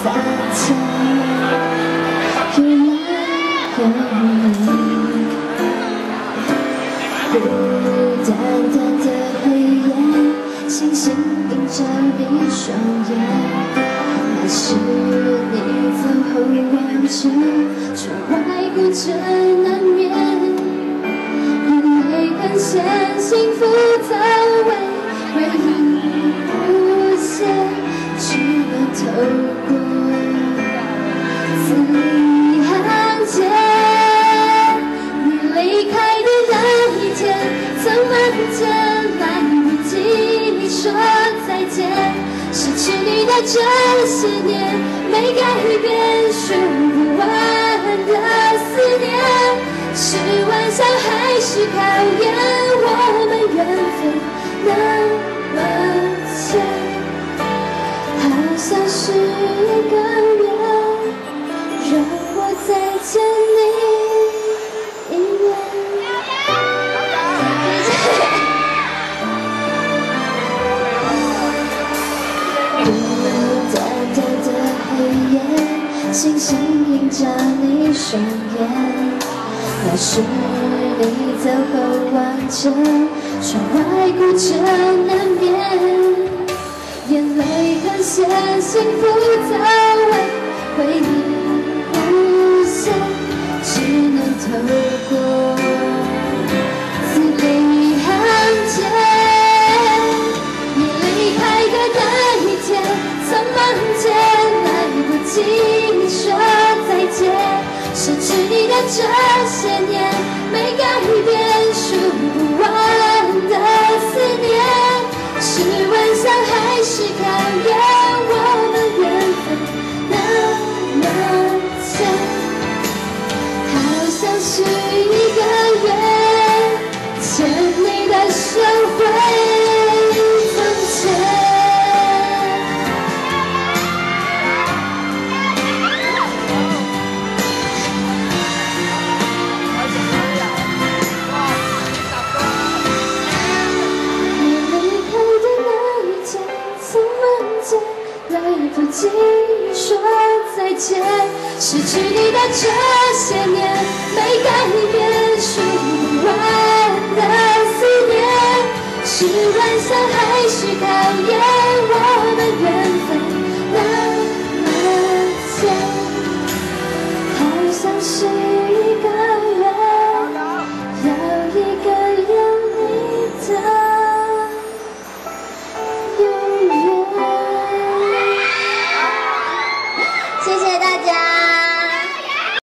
洒脱，越来越远。孤单单的黑夜，星星映着你双眼。那是你走后望着窗外孤枕难眠，眼泪很咸，幸福的回忆无限，只能透过字里行间。你离开的那一天，曾梦见来不及你说再见，失去你的这些年，没改变，数不完的思念，是玩笑还是考验我们缘分那么浅？好像是一个月，让我再见你一面。孤单单的黑夜，星星映着你双眼。那是你走后望着窗外孤枕难眠，眼泪很咸，幸福的回忆无限，只能透过字里行间。你离开的那一天，曾梦见来不及你说再见，失去你的这些年，没改变，数不完的思念，是玩笑还是考验我们缘分那么浅？好像是一个月牵你的手回从前。来不及说再见，失去你的这些年，没改变，数不完的思念，是玩笑还是考验我们缘分那么浅？好像是一个月，要一个有你的。谢谢大家。